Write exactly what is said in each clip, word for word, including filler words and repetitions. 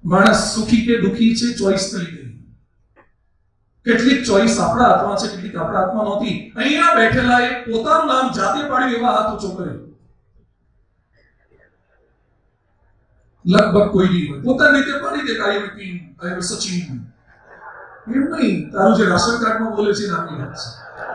मानस सुखी के दुखी छे चॉइस ने लीधे। કેટલીક ચોઈસ આપણા હાથમાં છે, કેટલીક આપણા હાથમાં નહોતી। અહીંયા બેઠેલા એ પોતાનું નામ જાતે પાડ્યું એવા હાથ ઊંચો કર્યો। લગભગ કોઈ નહીં હોય પોતાની રીતે પાડી દે આઈ એમ કિંગ, આઈ એમ સચિન, એમ નહીં। તારું જે રાશન કાર્ડમાં બોલે છે નામની વાત છે।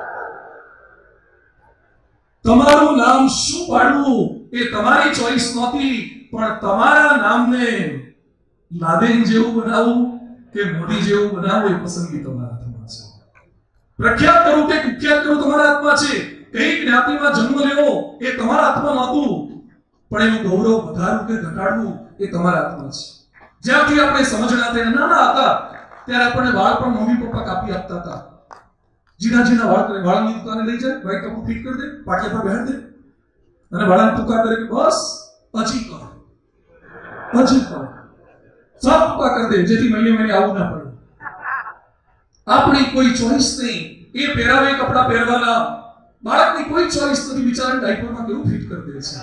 તમારું નામ શું પાડવું એ તમારી ચોઈસ નહોતી, પણ તમારા નામને લાદેન જેવું બનાવવું કે મોદી જેવું બનાવવું એ પસંદગી તમારા હાથમાં છે। પ્રખ્યાત કરવું કે કુખ્યાત કરવું તમારા હાથમાં છે। કઈ જ્ઞાતિમાં જન્મ લેવો એ તમારા હાથમાં નહોતું, પણ એનું ગૌરવ વધારવું કે ઘટાડવું એ તમારા હાથમાં છે। જ્યાંથી આપણે સમજણા થયા નાના હતા ત્યારે આપણને વાળ પણ મમ્મી પપ્પા કાપી આપતા હતા। જીના જીના વાળ કરે, વાળની દુકાને લઈ જાય, ભાઈ કપડું ફિટ કરી દે, પાટિયા પર બેહાડ દે અને વાળાને ટૂંકા કરે કે બસ હજી કર હજી કર, सब टूका कर दे जेથી મહિને મહિને આવું ના પડે। આપણી કોઈ ચોઈસ નહીં, એ પહેરાવે કપડા પહેરવાના, બાળકની કોઈ ચોઈસ નથી, બિચારા ડાયપરમાં કેવું ફિટ કરી દે છે।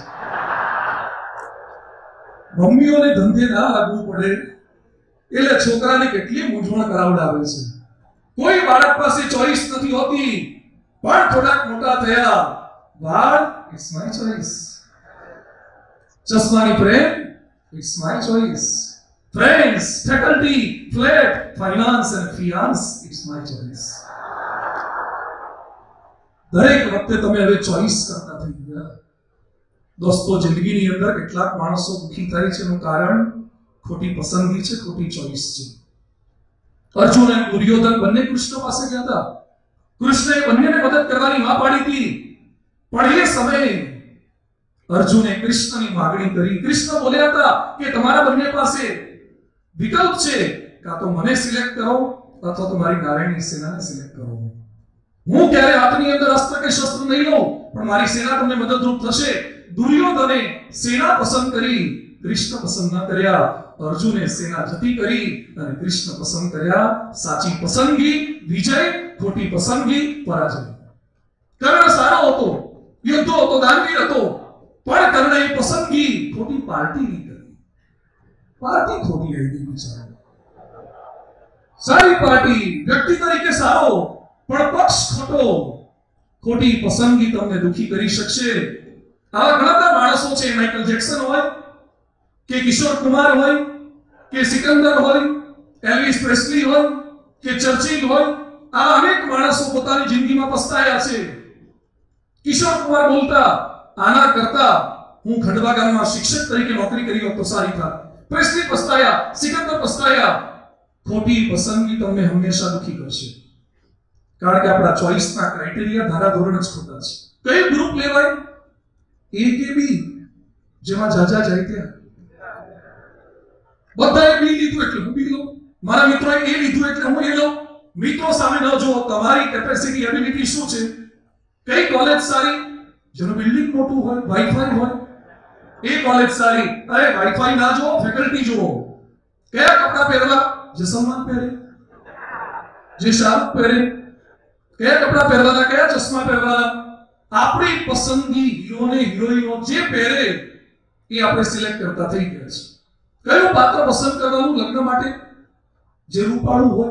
મમ્મીઓને ધંધે ના લાગવું પડે એટલે છોકરાને કેટલી મૂંઝવણ કરાવડાવે છે। કોઈ બાળક પાસે ચોઈસ નથી હોતી, પણ થોડાક મોટા થયા વાળ ઇટ્સ માય ચોઈસ, ચશ્માની frame it's my choice, friends, faculty, flat, finance and fiance, it's my choice. દરેક વખતે તમે હવે ચોઈસ કરતા થઈ ગયા। દોસ્તો, જિંદગીની અંદર કેટલાક માણસો દુખી થાય છે એનું કારણ ખોટી પસંદગી છે, ખોટી ચોઈસ છે। અર્જુન અને દુર્યોધન બંને કૃષ્ણ પાસે ગયા હતા। કૃષ્ણએ બંનેને મદદ કરવાની માં પાડી હતી, પણ એ સમયે અર્જુને કૃષ્ણની માગણી કરી। કૃષ્ણ બોલ્યા હતા કે તમારા બંને પાસે विकल्प छे, का तो मने सिलेक्ट करो अथवा तो मारी नारायणी सेना ने सिलेक्ट करो। हूं क्यारे हाथनी अंदर अस्त्र के शस्त्र नहीं लऊं, पण मारी सेना તમને મદદરૂપ થશે। દુર્યોધને સેના પસંદ કરી, કૃષ્ણ પસંદ ન કર્યા। અર્જુને સેના જતી કરી અને કૃષ્ણ પસંદ કર્યા। સાચી પસંદગી વિજય, ખોટી પસંદગી પરાજય। કર્ણ સારો હતો, યોદ્ધો હતો, દાનવીર હતો, પણ કર્ણએ પસંદગી ખોટી પાર્ટીની કરી। पार्टी खोटी है दी बिचारा। सारी पार्टी व्यक्ति तरीके सारो, पण पक्ष खोटो, खोटी पसंदगी તમને દુખી કરી શકશે। આવા ઘણા માણસો છે, માઇકલ જેક્સન હોય કે કિશોર કુમાર હોય કે સિકંદર હોય, એલ્વિસ પ્રેસ્લી હોય કે ચર્ચિલ હોય, આ અનેક માણસો પોતાની જિંદગીમાં પસ્તાયા છે। કિશોર કુમાર બોલતા આના કરતા હું ખંડવા ગામમાં શિક્ષક તરીકે નોકરી કરી હોત તો સારી થાત। प्रेस्ली पछताया, सिकंदर पछताया। खोटी पसंदगी તમને હંમેશા દુખી કરશે, કારણ કે આપણા ચોઈસના ક્રાઇટેરિયા ધારા ધોરણ જ ખોટા છે। કઈ ગ્રુપ લેવાય એ કે બી, જેમાં જાજા જાય ત્યાં બધાએ બી લીધું એટલે હું બી લઉં, મારા મિત્રોએ એ લીધું એટલે હું એ લઉં। મિત્રો સામે ન જો તમારી કેપેસિટી, એબિલિટી શું છે। કઈ કોલેજ સારી, જેનું બિલ્ડિંગ મોટું હોય, વાઈફાઈ હોય, એ कॉलेज सारी, अरे वाईफाई ना जो फैकल्टी जो क्या कपड़ा पहरवा, जे सलमान पहरे, जे शाहरुख पहरे, क्या कपड़ा पहरवाना, क्या चश्मा पहरवाना, आपणी पसंदगी हीरो ने हीरोइनो जे पहरे એ આપણે સિલેક્ટ કરતા થઈ ગયા છે। કયું પાત્ર પસંદ કરવાનું લગ્ન માટે, જે રૂપાળું હોય,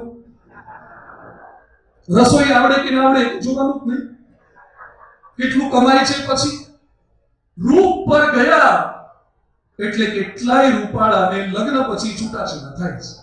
રસોઈ આવડે કે ના આવડે જોવાનું જ નહીં, કેટલું કમાય છે પછી रूप पर गया એટલે કેટલાય રૂપાળાને લગ્ન પછી છૂટાછેડા થાય છે।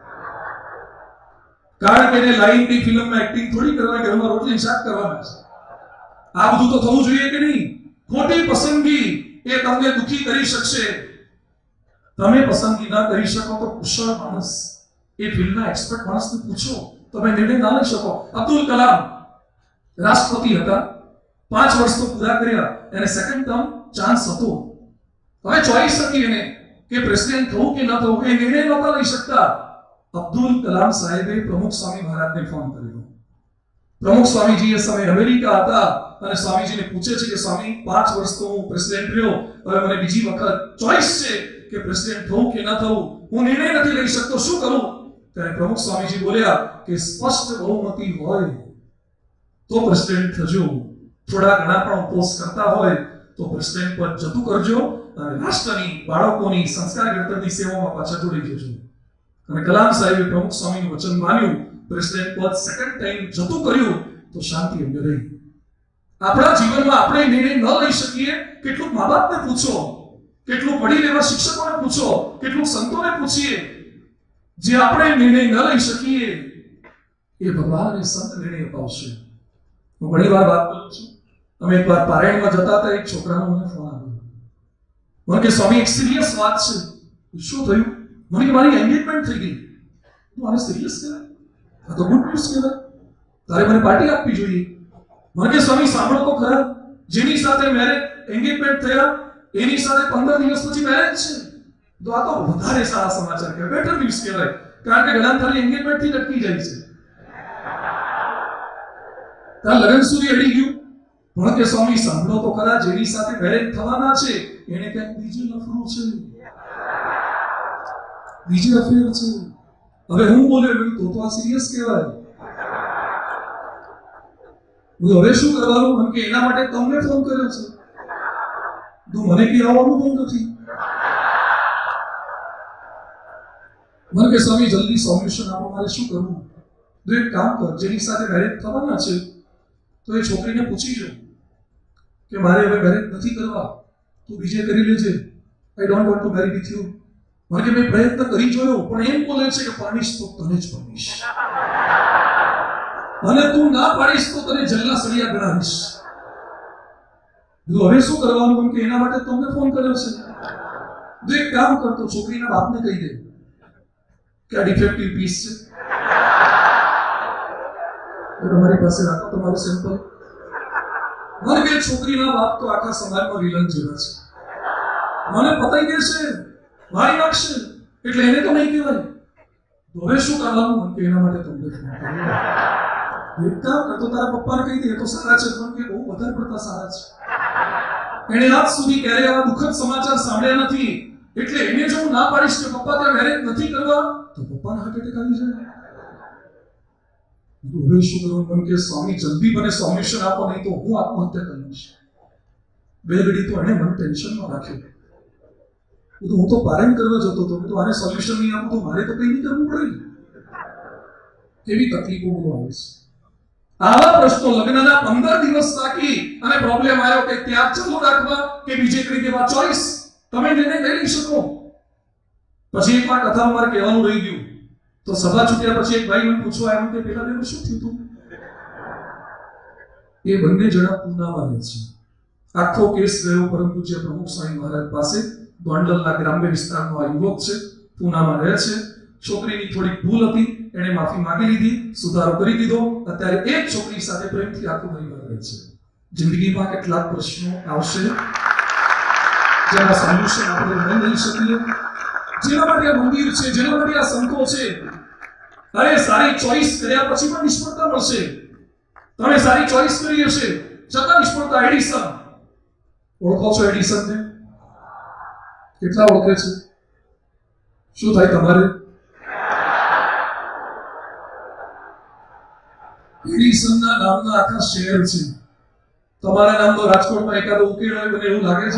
કારણ કે એને લાઈનની ફિલ્મમાં એક્ટિંગ થોડી કરવાની, ઘરમાં રોટલી શાક કરવાના છે। આ બધું તો થવું જોઈએ કે નહીં? ખોટી પસંદગી એ તમને દુખી કરી શકશે। તમે પસંદગી ના કરી શકો તો કુશળ માણસ, એ ફિલ્ડના એક્સપર્ટ માણસને પૂછો, તમે નિર્ણય ના લઈ શકો। અબ્દુલ કલામ રાષ્ટ્રપતિ હતા, પાંચ વર્ષ તો પૂરા કર્યા, એને સેકન્ડ ટર્મ ચાન્સ હતો, હવે ચોઈસ હતી એને કે પ્રેસિડેન્ટ થવું કે ન થવું, એ નિર્ણય નહોતા લઈ શકતા। અબ્દુલ કલામ સાહેબે પ્રમુખ સ્વામી મહારાજને ફોન કર્યો। પ્રમુખ સ્વામીજી એ સમય અમેરિકા હતા અને સ્વામીજીને પૂછે છે કે સ્વામી, પાંચ વર્ષ તો હું પ્રેસિડેન્ટ રહ્યો, હવે મને બીજી વખત ચોઈસ છે કે પ્રેસિડેન્ટ થવું કે ન થવું, હું નિર્ણય નથી લઈ શકતો, શું કરું? ત્યારે પ્રમુખ સ્વામીજી બોલ્યા કે સ્પષ્ટ બહુમતી હોય તો પ્રેસિડેન્ટ થજો, થોડા ઘણા પણ ઓપોઝ કરતા હોય તો પ્રેસિડેન્ટ પર જતું કરજો અને રાષ્ટ્રની, બાળકોની, સંસ્કાર ઘડતરની સેવામાં પાછા જોડી જજો। અને કલામ સાહેબે પ્રમુખ સ્વામીનું વચન માન્યું, પ્રેસિડેન્ટ પદ સેકન્ડ ટાઈમ જતું કર્યું તો શાંતિ અમને રહી. આપણા જીવનમાં આપણે નિર્ણય ન લઈ શકીએ, કેટલું મા બાપને પૂછો, કેટલું વડીલ એવા શિક્ષકોને પૂછો, કેટલું સંતોને પૂછીએ. જે આપણે નિર્ણય ન લઈ શકીએ એ ભગવાન અને સંત નિર્ણય અપાવશે. હું ઘણી વાર વાત કરું છું. અમે એકવાર પારાયણમાં જતા હતા, એક છોકરાનો મને ફોન આવ્યો. મને કે સ્વામી એક સિરિયસ વાત છે. શું થયું? મને કે મારી એન્ગેજમેન્ટ થઈ ગઈ. હું આને સિરિયસ કહેવાય? આ તો ગુડ ન્યૂઝ કહેવાય. તારે મને પાર્ટી આપવી જોઈએ. મને કે સ્વામી સાંભળો તો ખરા, જેની સાથે મેરેજ એન્ગેજમેન્ટ થયા એની સાથે પંદર દિવસ પછી મેરેજ છે. તો આ તો વધારે સારા સમાચાર કહેવાય, બેટર ન્યૂઝ કહેવાય. કારણ કે ઘણા ખાલી એન્ગેજમેન્ટ થી અટકી જાય છે. ત્યાં લગ્ન સુધી અડી ગયું. પણ કે સ્વામી સાંભળો તો ખરા, જેની સાથે મેરેજ થવાના છે એને ક્યાંક બીજું લફડું છે, બીજી અફેર છે. હવે હું બોલ્યો તો તો આ સિરિયસ કહેવાય. હવે શું કરવાનું? મને કે એના માટે તમને ફોન કર્યો છે. તો મને કે આવવાનું બહુ નથી. મને કે સ્વામી જલ્દી સોલ્યુશન આપો, મારે શું કરવું? તો એક કામ કર, જેની સાથે મેરેજ થવાના છે તો એ છોકરીને પૂછી જો કે મારે હવે મેરેજ નથી કરવા, તું બીજે કરી લેજે. I don't want to marry with you. મને કે મેં પ્રયત્ન કરી જોયો, પણ એમ બોલે છે કે પાણીશ તો તને જ પાણીશ, અને તું ના પાડીશ તો તને જેલના સળિયા ગણાવીશ. હવે શું કરવાનું? કે એના માટે તમને ફોન કર્યો છે. તો એક કામ કરતો, છોકરીના બાપને કહી દે કે આ ડિફેક્ટિવ પીસ છે, તમારી પાસે રાખો તમારું સેમ્પલ. મને કે છોકરીના બાપ તો આખા સમાજમાં વિલન જેવા છે, મને પતાઈ દેશે, મારી નાખશે, એટલે એને તો નહીં કહેવાય. હવે શું કરવાનું? કે એના માટે તમને ફોન કર્યો. એક કામ કરતો, તારા પપ્પાને કહી દે, એ તો સારા છે, પણ કે બહુ વધારે પડતા સારા છે. એને આજ સુધી ક્યારે આવા દુઃખદ સમાચાર સાંભળ્યા નથી. એટલે એને જો હું ના પાડીશ કે પપ્પા ત્યાં મેરેજ નથી કરવા, તો પપ્પાને હાર્ટ એટેક આવી જાય. હવે શું કરવું? કે સ્વામી જલ્દી મને સોલ્યુશન આપો, નહીં તો હું આત્મહત્યા કરીશ. બે ઘડી તો એને મને ટેન્શનમાં રાખ્યો. હું તો પારાયણ કરવા જતો હતો, તો આને સોલ્યુશન નહીં આપું તો મારે તો કંઈ નહીં કરવું પડે. કેવી તકલીફો બધું આવે છે. આવા પ્રશ્નો લગ્નના પંદર દિવસ બાકી અને પ્રોબ્લેમ આવ્યો કે ત્યાં ચાલુ રાખવા કે બીજે કરી દેવા, ચોઈસ તમે નિર્ણય લઈ શકો. પછી એક વાર કથામાં મારે કહેવાનું રહી ગયું. તો સભા છૂટ્યા પછી એક ભાઈ મને પૂછવા આવ્યો કે પેલા બેનું શું થયું હતું? એ બંને જણા પૂનામાં રહે છે. આખો કેસ ગયો પરંતુ જે પ્રમુખ સ્વામી મહારાજ પાસે, ગોંડલના ગ્રામ્ય વિસ્તારનો આ યુવક છે, પૂનામાં રહે છે. છોકરીની થોડી ભૂલ હતી, એને માફી માંગી લીધી, સુધારો કરી દીધો. અત્યારે એક છોકરી સાથે પ્રેમથી આખો પરિવાર રહે છે. જિંદગીમાં કેટલાક પ્રશ્નો આવશે જેના સોલ્યુશન આપણે નહીં લઈ શકીએ. જેના માટે આ મંદિર છે, જેના માટે આ સંતો છે. અરે સારી ચોઈસ કર્યા પછી પણ નિષ્ફળતા મળશે. તમે સારી ચોઈસ કરી હશે છતાં નિષ્ફળતા. એડિસન ઓળખો છો? એડિસનને કેટલા ઓળખે છે? શું થાય તમારે? એડિસનના નામના આખા શહેર છે. તમારા નામ તો રાજકોટમાં એકાદો ઉકેલ હોય બને એવું લાગે છે?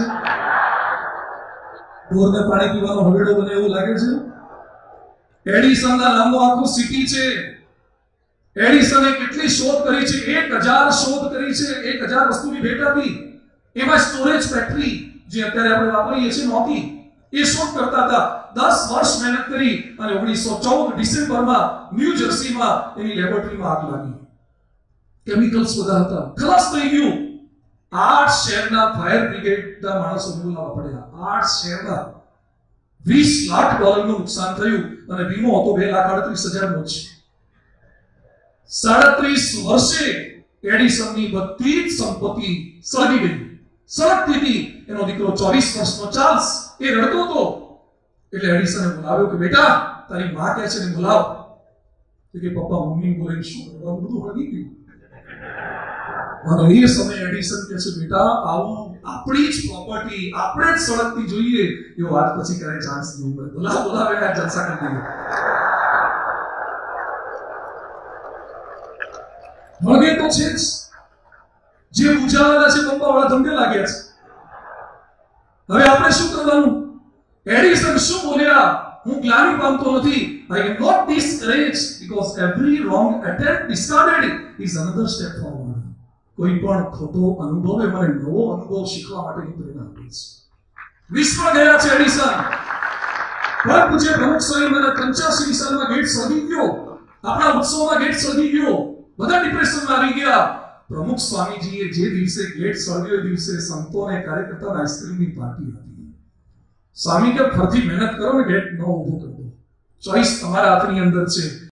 ઢોરને પાણી પીવાનો હવેડો બને એવું લાગે છે? એડિસનના નામનો આખું સિટી છે. એડિસને કેટલી શોધ કરી છે? એક હજાર શોધ કરી છે. એક હજાર વસ્તુની ભેટ આપી. એમાં સ્ટોરેજ ફેક્ટરી જે અત્યારે આપણે વાપરીએ છીએ નહોતી. એ શોધ કરતા હતા. દસ વર્ષ મહેનત કરી અને ઓગણીસો ચૌદ ડિસેમ્બરમાં ન્યૂ જર્સીમાં એની લેબોરેટરીમાં આગ લાગી. કેમિકલ્સ બધા હતા, ખલાસ થઈ ગયું. આઠ શહેરના ફાયર બ્રિગેડના માણસો બોલાવવા પડ્યા. આઠ શહેરના વીસ લાખ ડોલરનું નુકસાન થયું અને વીમો હતો બે લાખ આડત્રીસ હજાર નો છે. સાડત્રીસ વર્ષે એડિસનની બધી જ સંપત્તિ સળગી ગઈ. સળગતી હતી. એનો દીકરો ચોવીસ વર્ષનો ચાર્લ્સ એ રડતો હતો. એટલે એડિસને બોલાવ્યો કે બેટા તારી માં કહે છે ને બોલાવ. તો કે પપ્પા મમ્મી બોલે શું કરવાનું, બધું હળગી ગયું. અને એ સમયે એડિસન કહે છે બેટા આવું આપણી જ પ્રોપર્ટી આપણે જ સળગતી જોઈએ એવો વાત પછી કરે ચાન્સ નહીં મળે. બોલાવ બોલાવ એને જલસા કરી દઈએ. હળગે તો છે જ. જે ઉજાવાળા છે પપ્પાવાળા ધંધે લાગ્યા છે. હવે આપણે શું કરવાનું? એડિસન શું બોલ્યા હું ગ્લાનિ પામતો નથી. I am not discouraged because every wrong attempt discarded is another step forward. કોઈ પણ ખોટો અનુભવ એ મને નવો અનુભવ શીખવા માટેની પ્રેરણા આપે છે. વિશ્વ ગયા છે એડિસન, પણ પૂછે પ્રમુખ સ્વામી મને પંચ્યાસી સાલમાં ગેટ સળગી ગયો, આપણા ઉત્સવમાં ગેટ સળગી ગયો, બધા ડિપ્રેશનમાં આવી ગયા. પ્રમુખ સ્વામીજીએ જે દિવસે ગેટ સળગ્યો એ દિવસે સંતોને કાર્યકર્તાઓને આઈસ્ક્રીમની પાર્ટી હતી. સ્વામી કે ફરતી મહેનત કરો ને ગેટ ન ઊભો કરો. ચોઈસ તમારા હાથની અંદર છે.